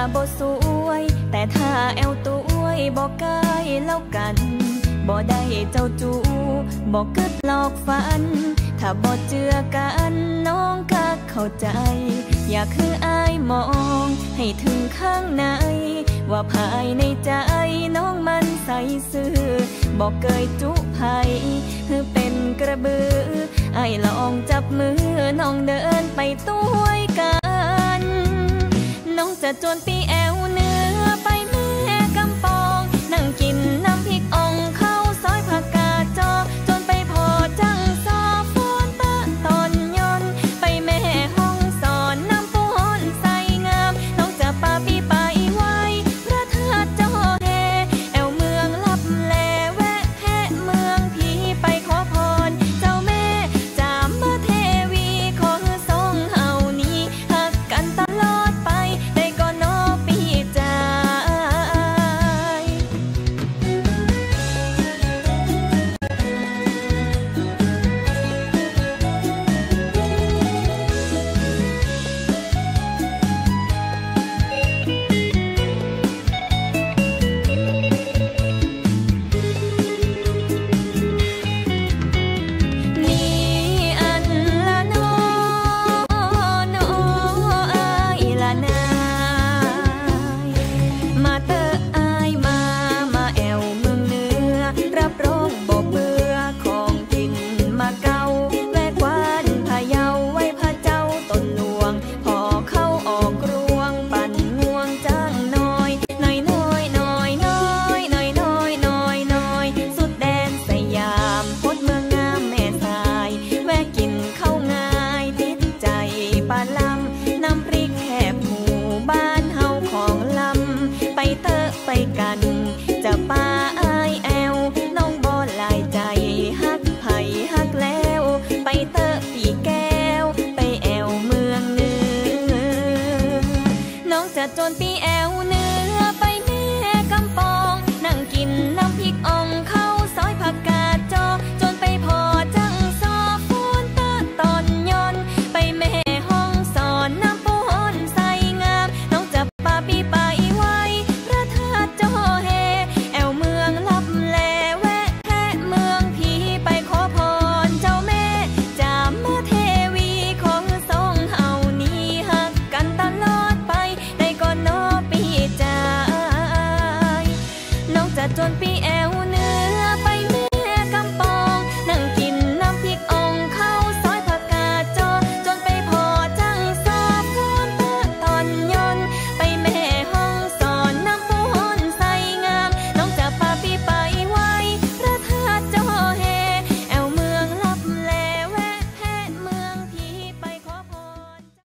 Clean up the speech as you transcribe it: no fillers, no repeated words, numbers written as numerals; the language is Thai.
บ่สวยแต่ถ้าแอวตัวบ่ใกล้แล้วกันบ่ได้เจ้าจูบ่กึดหลอกฝันถ้าบ่เจือกันน้องก็เข้าใจอยากคืออายมองให้ถึงข้างในว่าภายในใจน้องมันใสซื่อบอกเกยจุไผคือเป็นกระบือไอ้ลองจับมือน้องเดินไปด้วยกันน้องจะจวนปีแอวเนื้อไปแม่กำปองนั่งกินน้ำพริกอ่องข้าวซอยผักกาดจอจนไปพอจังซอฟอนตะตอนยนไปแม่ห้องสอนน้ำปูหอนใสงามน้องจะปาปีไปไว้พระธาตุเจ้าแห่แอวเมืองลับแลแวะแพะเมืองผีไปขอพรเจ้าแม่จามมาเทวีขอทรงเฮานี้หักกันตลอดไปได้ก่อนนอปีใจไปกันจะป้าอายแอวน้องบ่หลายใจฮักไผฮักแล้วไปเตอะปีแก้วไปแอวเมืองเหนือน้องจะจนปีแอวเหนือไปแม่กำปองนั่งกินน้ำพริกอ่องข้าวซอยผักกาดจอจนไปพอจังซอฟูนตะตอนยนไปแม่ห้องสอนน้ำปูหอนใสงามน้องจะปาปีไปไว้เจ้าเฮแอวเมืองลับแลแวะแพะเมืองผีไปขอพรเจ้าแม่จามมาเทวีของทรงเฮานี้หักกันตลอดไปได้ก่อนนอปีใจน้องจะจนปีแอว